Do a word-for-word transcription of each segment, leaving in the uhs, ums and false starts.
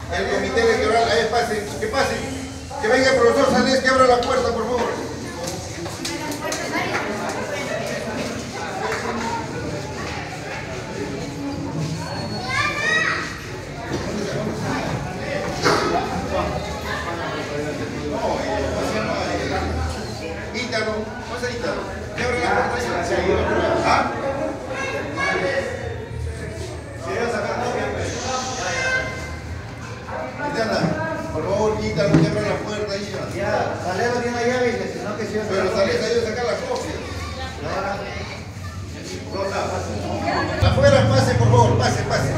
el comité electoral. A ver, pasen, que pasen. Que venga el profesor Sales, que abra la puerta, por favor. Ítalo, vamos a Ítalo. Que abra la puerta. ¿Ah? Por favor, quítalo, que abra la puerta ahí. Ya, Salero tiene la llave y si no que sí. Pero Salero ayuda a sacar la copia. Afuera, pase, por favor, pase, pase.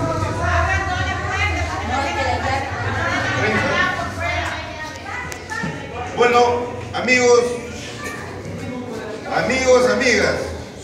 Bueno, amigos, amigos, amigas,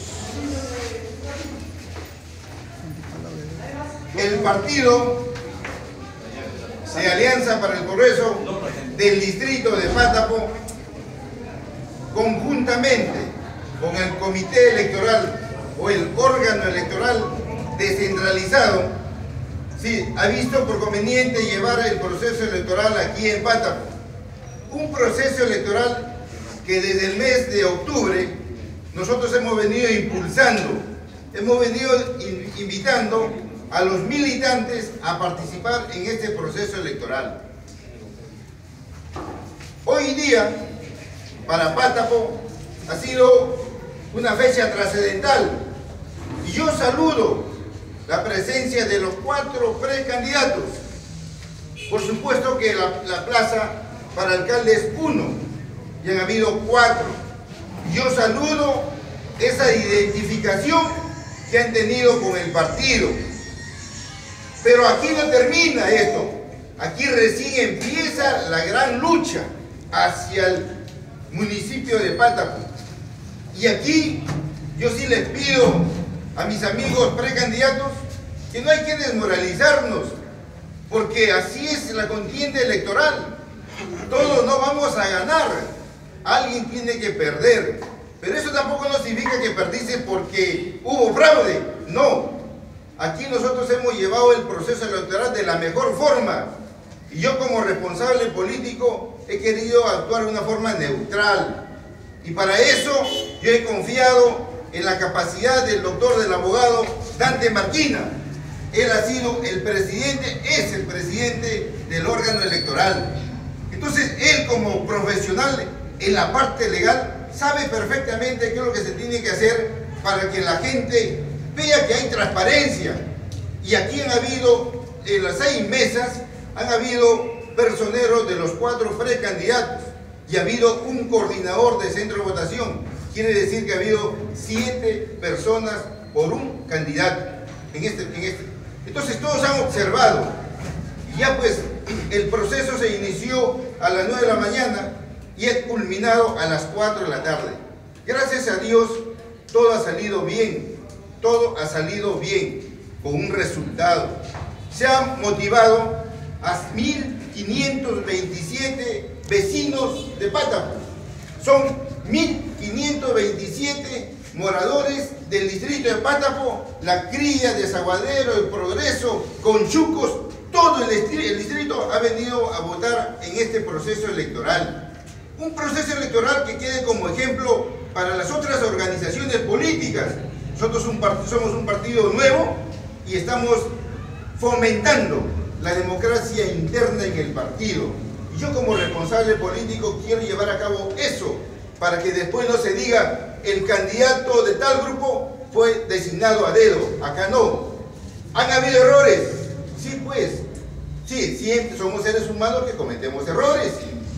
el partido de Alianza para el Progreso del distrito de Pátapo, conjuntamente con el comité electoral o el órgano electoral descentralizado, sí, ha visto por conveniente llevar el proceso electoral aquí en Pátapo. Un proceso electoral que desde el mes de octubre nosotros hemos venido impulsando, hemos venido invitando a los militantes a participar en este proceso electoral. Hoy día, para Pátapo, ha sido una fecha trascendental y yo saludo la presencia de los cuatro precandidatos. Por supuesto que la, la plaza para alcalde es uno y han habido cuatro. Yo saludo esa identificación que han tenido con el partido. Pero aquí no termina esto, aquí recién empieza la gran lucha hacia el municipio de Pátapo. Y aquí yo sí les pido a mis amigos precandidatos que no hay que desmoralizarnos, porque así es la contienda electoral. Todos no vamos a ganar, alguien tiene que perder, pero eso tampoco no significa que perdiste porque hubo fraude, no. Aquí nosotros hemos llevado el proceso electoral de la mejor forma y yo como responsable político he querido actuar de una forma neutral y para eso yo he confiado en la capacidad del doctor, del abogado Dante Marquina. Él ha sido el presidente, es el presidente del órgano electoral. Entonces él como profesional en la parte legal sabe perfectamente qué es lo que se tiene que hacer para que la gente vea que hay transparencia. Y aquí han habido, en las seis mesas, han habido personeros de los cuatro precandidatos y ha habido un coordinador de centro de votación. Quiere decir que ha habido siete personas por un candidato. En este, en este. Entonces todos han observado. Y ya pues el proceso se inició a las nueve de la mañana y ha culminado a las cuatro de la tarde. Gracias a Dios todo ha salido bien. Todo ha salido bien, con un resultado. Se han motivado a mil quinientos veintisiete vecinos de Pátapo. Son mil quinientos veintisiete moradores del distrito de Pátapo, La Crilla, Desaguadero, El Progreso, Conchucos, todo el distrito, el distrito ha venido a votar en este proceso electoral. Un proceso electoral que quede como ejemplo para las otras organizaciones políticas. Nosotros un somos un partido nuevo y estamos fomentando la democracia interna en el partido. Y yo como responsable político quiero llevar a cabo eso, para que después no se diga el candidato de tal grupo fue designado a dedo. Acá no. ¿Han habido errores? Sí, pues. Sí, siempre somos seres humanos que cometemos errores.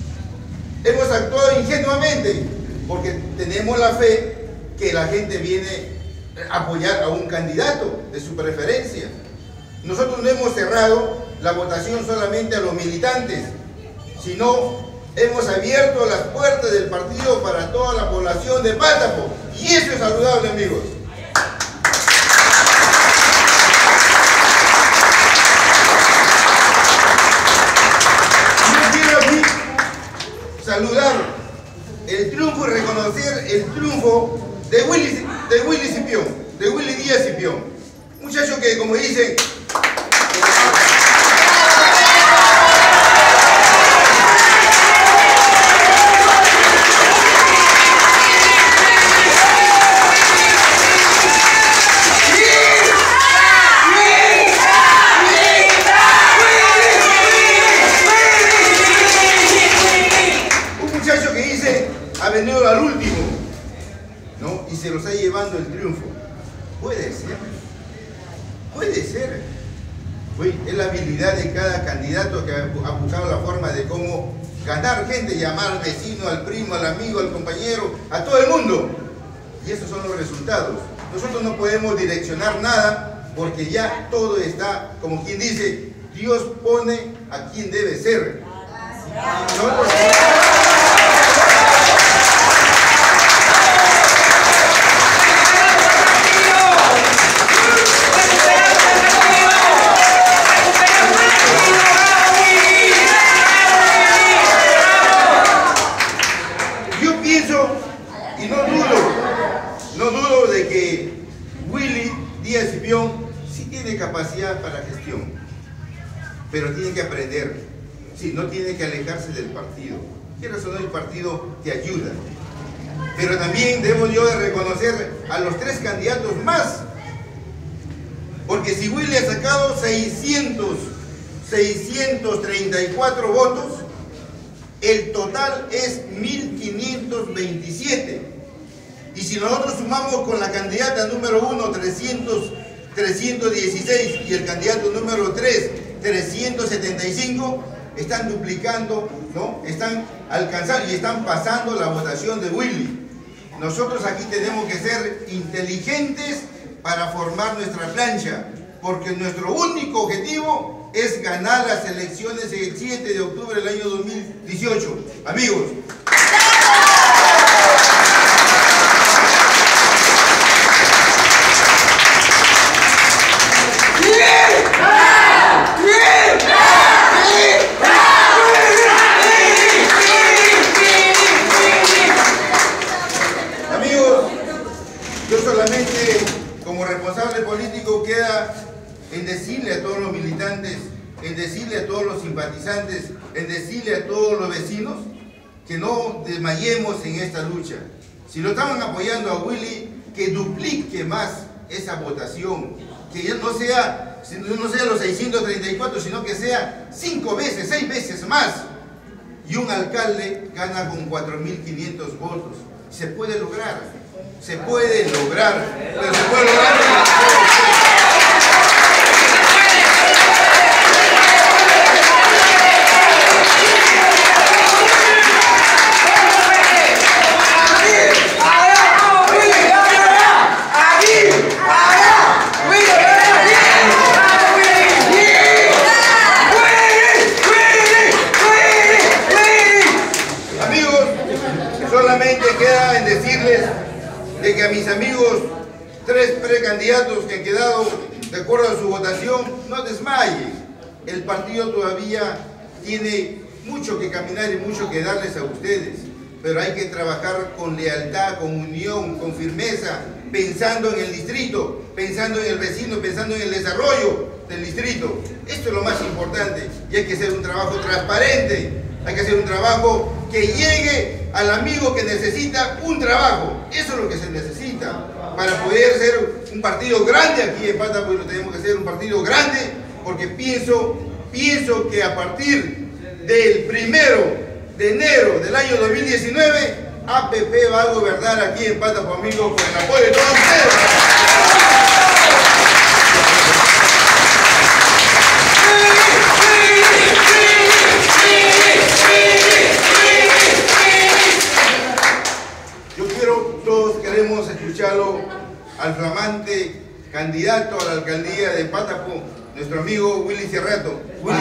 Hemos actuado ingenuamente porque tenemos la fe que la gente viene apoyar a un candidato de su preferencia. Nosotros no hemos cerrado la votación solamente a los militantes, sino hemos abierto las puertas del partido para toda la población de Pátapo, y eso es saludable, amigos. Yo quiero aquí saludar el triunfo y reconocer el triunfo de Willy, de Willy Cipión, de Willy Díaz Cipión. Muchacho que, como dicen, y cada candidato que ha buscado la forma de cómo ganar gente, llamar al vecino, al primo, al amigo, al compañero, a todo el mundo. Y esos son los resultados. Nosotros no podemos direccionar nada porque ya todo está, como quien dice, Dios pone a quien debe ser. Nosotros... Y no dudo, no dudo de que Willy Díaz Cipión sí tiene capacidad para gestión, pero tiene que aprender, sí, no tiene que alejarse del partido. Quieras o no, el partido te ayuda. Pero también debo yo de reconocer a los tres candidatos más, porque si Willy ha sacado seiscientos treinta y cuatro votos, el total es mil quinientos veintisiete. Y si nosotros sumamos con la candidata número uno, trescientos, trescientos dieciséis, y el candidato número tres, trescientos setenta y cinco, están duplicando, ¿no? Están alcanzando y están pasando la votación de Willy. Nosotros aquí tenemos que ser inteligentes para formar nuestra plancha, porque nuestro único objetivo es ganar las elecciones el siete de octubre del año dos mil dieciocho. Amigos. Amigos, yo solamente como responsable político queda en decirle a todos los militantes, en decirle a todos los simpatizantes, en decirle a todos los vecinos que no desmayemos en esta lucha. Si lo estaban apoyando a Willy, que duplique más esa votación, que ya no sea, no sea los seiscientos treinta y cuatro, sino que sea cinco veces, seis veces más. Y un alcalde gana con cuatro mil quinientos votos. Se puede lograr, se puede lograr, pero se puede lograr. Solamente queda en decirles de que a mis amigos, tres precandidatos que han quedado de acuerdo a su votación, no desmayen. El partido todavía tiene mucho que caminar y mucho que darles a ustedes, pero hay que trabajar con lealtad, con unión, con firmeza, pensando en el distrito, pensando en el vecino, pensando en el desarrollo del distrito. Esto es lo más importante y hay que hacer un trabajo transparente, hay que hacer un trabajo que llegue al amigo que necesita un trabajo. Eso es lo que se necesita para poder ser un partido grande aquí en Pata, pues lo tenemos que ser un partido grande, porque pienso, pienso que a partir del primero de enero del año dos mil diecinueve, A P P va a gobernar aquí en Pata, pues, amigos, con el apoyo de todos ustedes. Todos queremos escucharlo al flamante candidato a la alcaldía de Pátapo, nuestro amigo Willy Cerrato. Willy.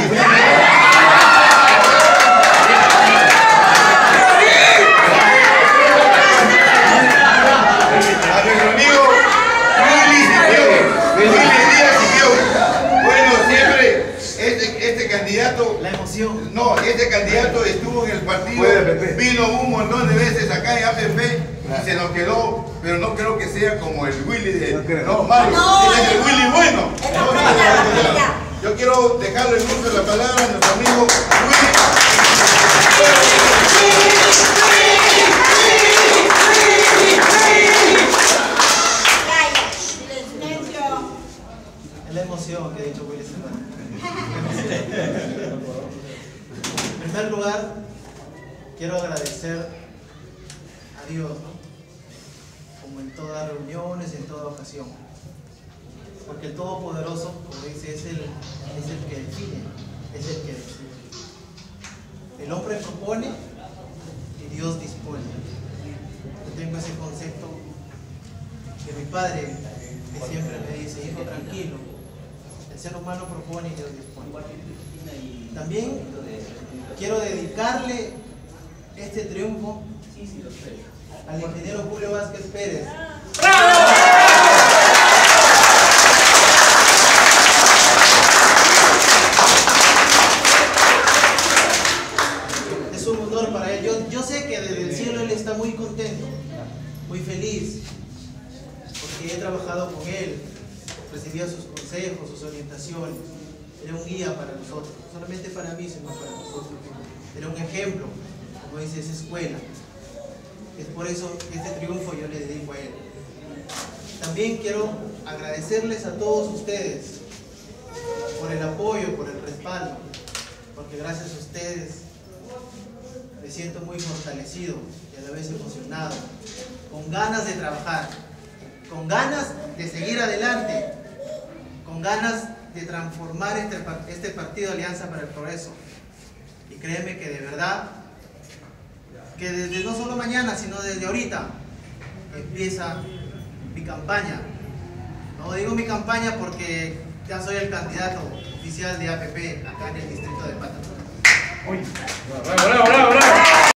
A nuestro amigo Willy Cipión, Willy Díaz Cipión. Bueno, siempre este, este candidato, la emoción. No, este candidato estuvo en el partido, vino un montón de veces acá en A P P y se nos quedó, pero no creo que sea como el Willy de no, creo. no malo, no, es el Willy bueno. No, no, no, no. Yo quiero dejarle el uso de la palabra a nuestro amigo Willy. Es la emoción que ha dicho Willy Cerrato. En primer lugar, quiero agradecer a Dios, ¿no? Como en todas reuniones, en toda ocasión, porque el Todopoderoso, como dice, es el, es el que define hombre propone y Dios dispone. Yo tengo ese concepto que mi padre que siempre me dice: hijo, tranquilo, el ser humano propone y Dios dispone. También quiero dedicarle este triunfo al ingeniero Julio Vázquez Pérez. Es un honor para él. Yo, yo sé que desde el cielo él está muy contento, muy feliz, porque he trabajado con él, recibía sus consejos, sus orientaciones. Era un guía para nosotros, no solamente para mí, sino para nosotros. Era un ejemplo, como dice esa escuela. Es por eso que este triunfo yo le dedico a él. También quiero agradecerles a todos ustedes por el apoyo, por el respaldo, porque gracias a ustedes me siento muy fortalecido y a la vez emocionado, con ganas de trabajar, con ganas de seguir adelante, con ganas de transformar este, este partido Alianza para el Progreso. Y créeme que de verdad, que desde no solo mañana, sino desde ahorita, empieza mi campaña. No digo mi campaña porque ya soy el candidato oficial de A P P acá en el distrito de Patatón.